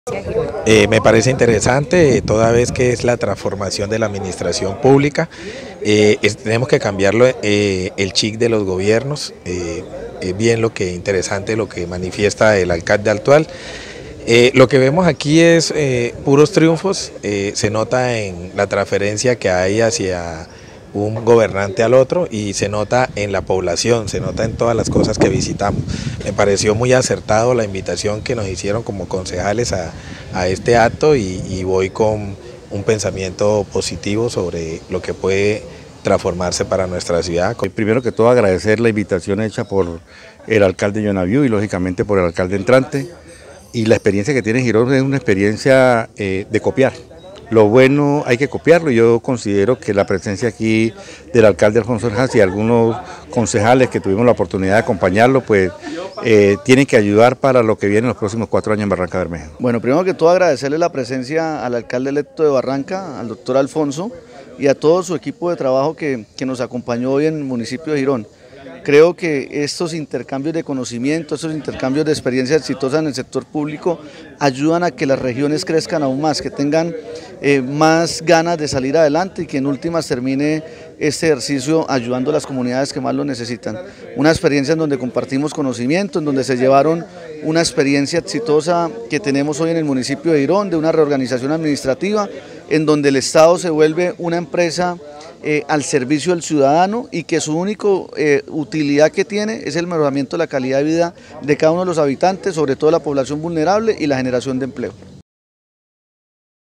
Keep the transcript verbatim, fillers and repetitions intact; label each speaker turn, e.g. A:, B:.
A: Eh, me parece interesante, eh, toda vez que es la transformación de la administración pública, eh, es- tenemos que cambiarlo eh, el chip de los gobiernos, eh, es bien lo que interesante lo que manifiesta el alcalde actual. Eh, lo que vemos aquí es eh, puros triunfos, eh, se nota en la transferencia que hay hacia un gobernante al otro y se nota en la población, se nota en todas las cosas que visitamos. Me pareció muy acertado la invitación que nos hicieron como concejales a, a este acto y, y voy con un pensamiento positivo sobre lo que puede transformarse para nuestra ciudad.
B: Primero que todo agradecer la invitación hecha por el alcalde Jonaviu y lógicamente por el alcalde entrante, y la experiencia que tiene Girón es una experiencia eh, de copiar. Lo bueno hay que copiarlo. Yo considero que la presencia aquí del alcalde Alfonso Orjas y algunos concejales que tuvimos la oportunidad de acompañarlo, pues eh, tienen que ayudar para lo que viene en los próximos cuatro años en Barranca Bermeja.
C: Bueno, primero que todo agradecerle la presencia al alcalde electo de Barranca, al doctor Alfonso, y a todo su equipo de trabajo que, que nos acompañó hoy en el municipio de Girón. Creo que estos intercambios de conocimiento, estos intercambios de experiencias exitosas en el sector público ayudan a que las regiones crezcan aún más, que tengan eh, más ganas de salir adelante y que en últimas termine este ejercicio ayudando a las comunidades que más lo necesitan. Una experiencia en donde compartimos conocimiento, en donde se llevaron una experiencia exitosa que tenemos hoy en el municipio de Girón, de una reorganización administrativa, en donde el Estado se vuelve una empresa Eh, al servicio del ciudadano y que su única eh, utilidad que tiene es el mejoramiento de la calidad de vida de cada uno de los habitantes, sobre todo la población vulnerable y la generación de empleo.